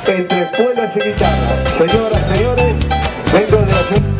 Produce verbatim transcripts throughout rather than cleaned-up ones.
entre espuelas y guitarras. Señoras, señores, vengo de la ciudad.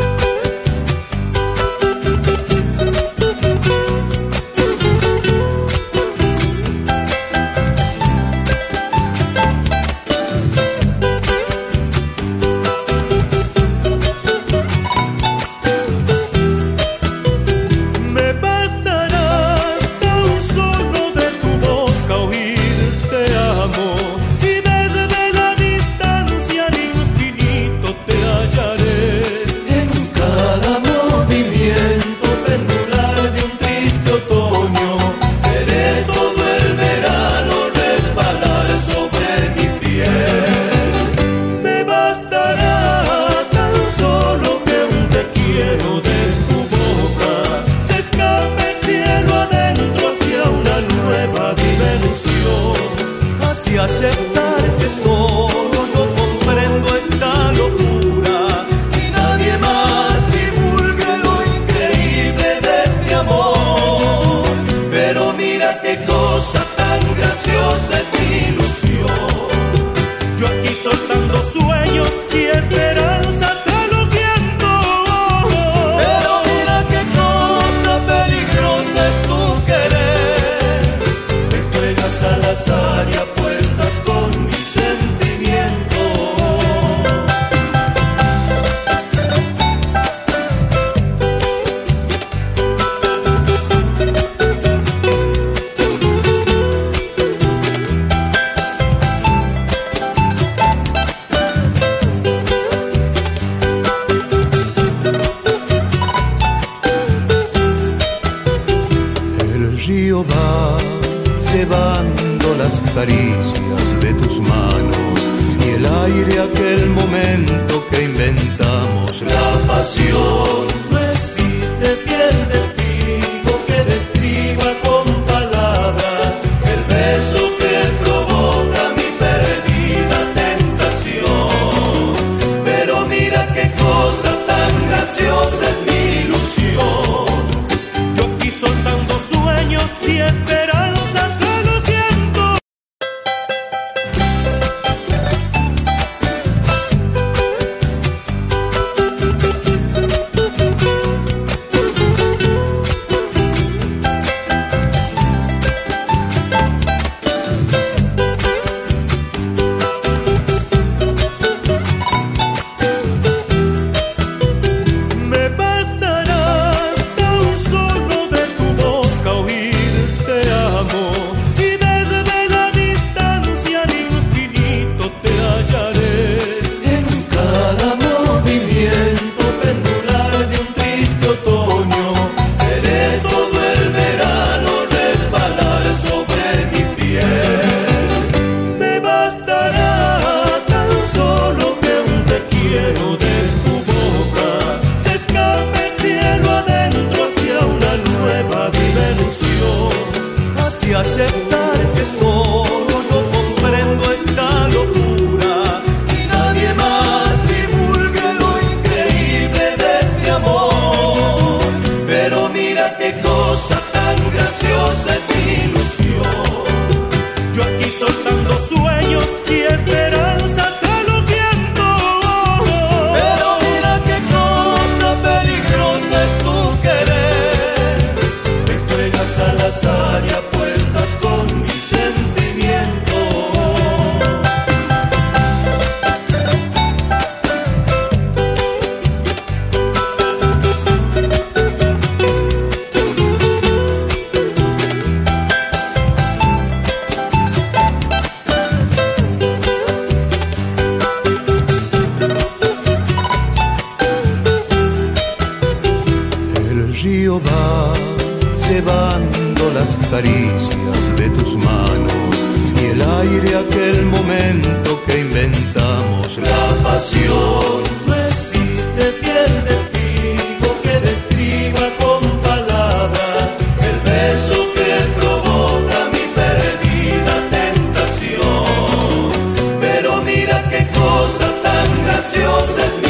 Y aceptar que solo yo comprendo esta locura y nadie más divulgue lo increíble de este amor. Pero mira qué cosa tan graciosa es mi ilusión. Yo aquí soltando sueños y esperanzas a los vientos. Pero mira qué cosa peligrosa es tu querer. Te juegas al azar y apuestas con mis sentimientos. El río va llevando las caricias de tus manos y el aire aquel momento que inventamos, la pasión. No existe fiel testigo que describa con palabras el beso que provoca mi perdida tentación. Pero mira qué cosa tan graciosa es mi ilusión. Yo aquí soltando sueños y esperanzas a los vientos. Me bastará tan solo de tu boca oír te amo y desde la distancia al infinito te hallaré. En cada movimiento pendular de un triste otoño veré todo el verano resbalar sobre mi piel. Me bastará tan solo que un te quiero de tu boca se escape cielo adentro hacia una nueva dimensión. Así aceptar que solo yo comprendo esta locura y nadie más divulgue lo increíble de este amor. Pero mira qué cosa tan graciosa es mi ilusión. Yo aquí soltando sueños y esperanzas a los vientos. Pero mira qué cosa peligrosa es tu querer. Te juegas al azar y apuestas con mis sentimientos. El río va llevando las caricias de tus manos y el aire aquel momento que inventamos, la pasión. No existe fiel testigo que describa con palabras el beso que provoca mi perdida tentación. Pero mira qué cosa tan graciosa es mi